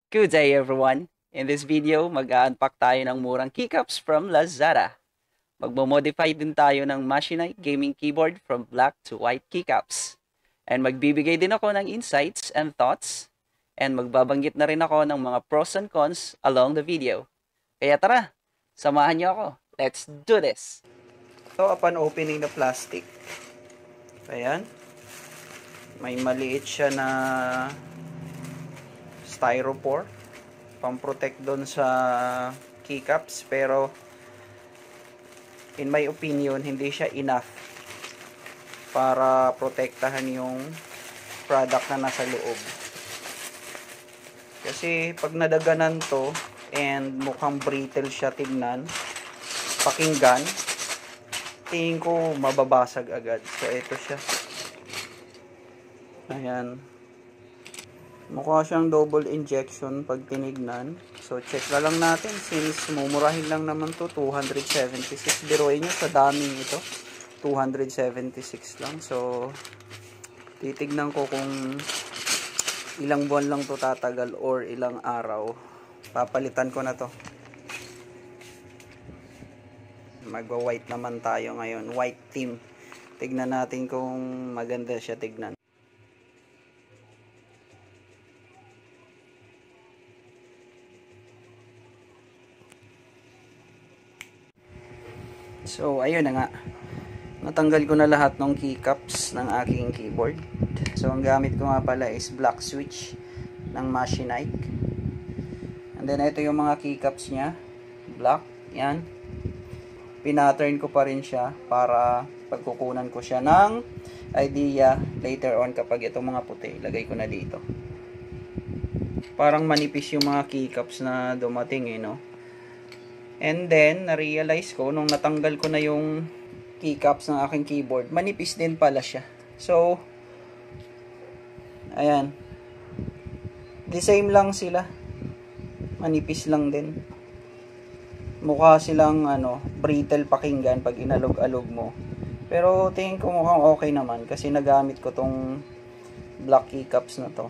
Good day everyone! In this video, mag-unpack tayo ng murang keycaps from Lazada. Magmo-modify din tayo ng Machenike gaming keyboard from black to white keycaps. And magbibigay din ako ng insights and thoughts. And magbabanggit na rin ako ng mga pros and cons along the video. Kaya tara, samahan niyo ako. Let's do this! So, upon opening the plastic, ayan, may maliit siya na styrofoam pang-protect doon sa keycaps, pero in my opinion hindi siya enough para protektahan yung product na nasa loob. Kasi pag nadaganan to and mukhang brittle siya tignan, pakinggan, tingin ko mababasag agad. So ito siya, ayan, mukha siyang double injection pag tinignan. So check na lang natin, since mumurahin lang naman to, 276. Biruin nyo sa daming ito, 276 lang. So titignan ko kung ilang buwan lang to tatagal or ilang araw. Papalitan ko na to. Magwa white naman tayo ngayon, white theme. Tignan natin kung maganda siya tignan. So, ayun na nga. Natanggal ko na lahat ng keycaps ng aking keyboard. So, ang gamit ko nga pala is black switch ng Machenike. And then, ito yung mga keycaps niya. Black. Yan. Pinattern ko pa rin siya para pagkukunan ko siya ng idea later on kapag itong mga puti. Lagay ko na dito. Parang manipis yung mga keycaps na dumating no? And then, na-realize ko, nung natanggal ko na yung keycaps ng aking keyboard, manipis din pala siya. So, ayan. The same lang sila. Manipis lang din. Mukha silang, brittle pakinggan pag inalog-alog mo. Pero, tingin ko mukhang okay naman kasi nagamit ko tong black keycaps na to.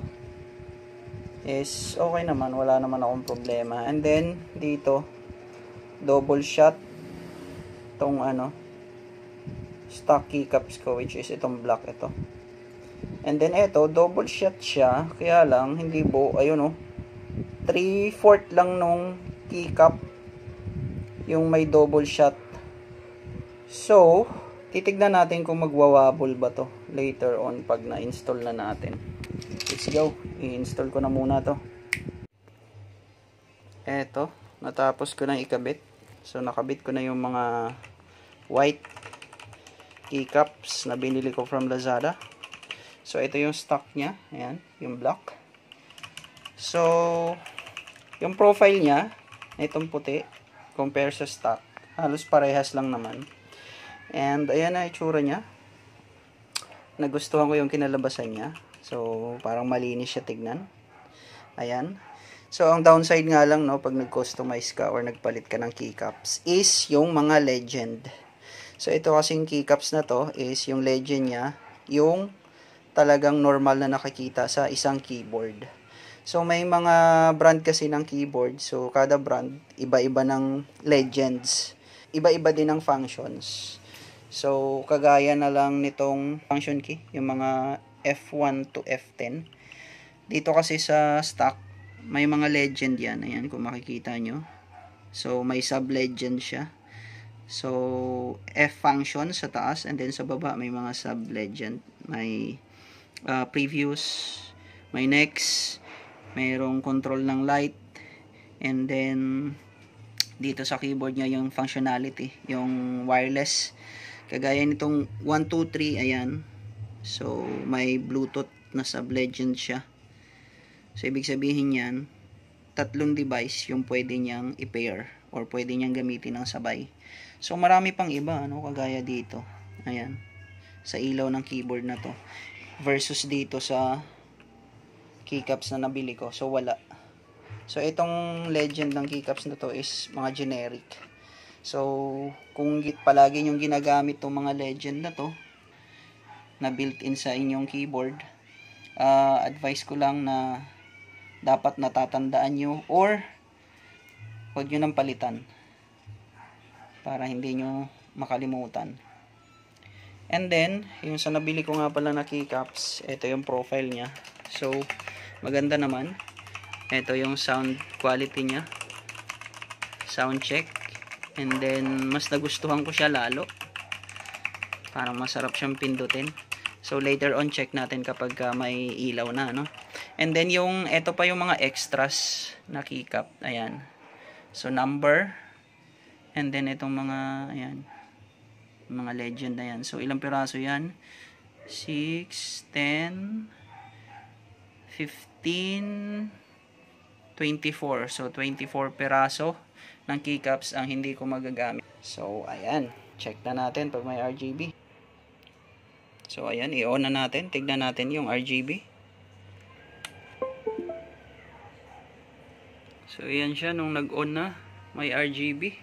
Is okay naman. Wala naman akong problema. And then, dito, double shot itong stock keycaps ko, which is itong black ito. And then ito, double shot siya, kaya lang hindi buo. Ayun 3/4 lang nung keycap yung may double shot. So titignan natin kung magwawabble ba to later on pag na-install na natin. Let's go, i-install ko na muna to. Eto, natapos ko na ikabit. So, nakabit ko na yung mga white keycaps na binili ko from Lazada. So, ito yung stock niya. Ayan, yung black. So, yung profile niya, itong puti, compare sa stock, halos parehas lang naman. And, ayan na itsura niya. Nagustuhan ko yung kinalabasan niya. So, parang malinis siya tignan. Ayan. So, ang downside nga lang, pag nag-customize ka or nagpalit ka ng keycaps is yung mga legend. So, ito kasing keycaps na to is yung legend niya, yung talagang normal na nakikita sa isang keyboard. So, may mga brand kasi ng keyboard. So, kada brand, iba-iba ng legends. Iba-iba din ng functions. So, kagaya na lang nitong function key, yung mga F1 to F10. Dito kasi sa stock, may mga legend yan. Ayan, kung makikita nyo. So, may sub-legend siya. So, F function sa taas. And then, sa baba, may mga sub-legend. May previous. May next. Mayroong control ng light. And then, dito sa keyboard niya, yung functionality. Yung wireless. Kagaya nitong 1, 2, 3. Ayan. So, may Bluetooth na sub-legend siya. So, ibig sabihin yan, 3 device yung pwede niyang i-pair or pwede niyang gamitin ng sabay. So, marami pang iba, kagaya dito. Ayan. Sa ilaw ng keyboard na to. Versus dito sa keycaps na nabili ko. So, wala. So, itong legend ng keycaps na to is mga generic. So, kung palagi yung ginagamit tong mga legend na to, na built-in sa inyong keyboard, advice ko lang na dapat natatandaan nyo or huwag nyo nang palitan para hindi nyo makalimutan. And then, yung sa nabili ko nga pala na keycaps, ito yung profile niya. So, maganda naman. Ito yung sound quality niya. Sound check. And then, mas nagustuhan ko siya lalo. Parang masarap siyang pindutin. So, later on, check natin kapag may ilaw na, no? And then, ito pa yung mga extras na keycap. Ayan. So, number. And then, itong mga, ayan. Mga legend na yan. So, ilang piraso yan? 6, 10, 15, 24. So, 24 piraso ng keycaps ang hindi ko magagamit. So, ayan. Check na natin pag may RGB. So, ayan. I-on na natin. Tignan natin yung RGB. So, ayan siya. Nung nag-on na, may RGB.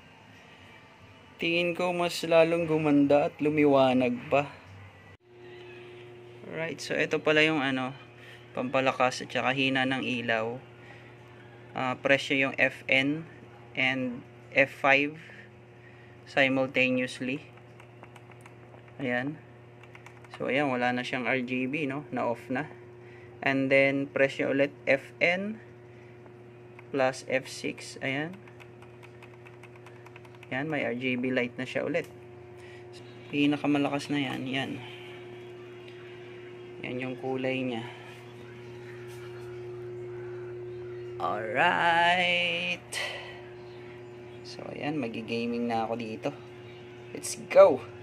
Tingin ko mas lalong gumanda at lumiwanag pa. Alright, so ito pala yung pampalakas at saka hina ng ilaw. Presyo yung FN and F5 simultaneously. Ayan. So ayan, wala na siyang RGB, no? Na-off na. And then presyo ulit FN plus F6. Ayan. Yan, may RGB light na siya ulit. Pinakamalakas na yan. Yan. Yan yung kulay niya. Alright. So, ayan. Magi-gaming na ako dito. Let's go!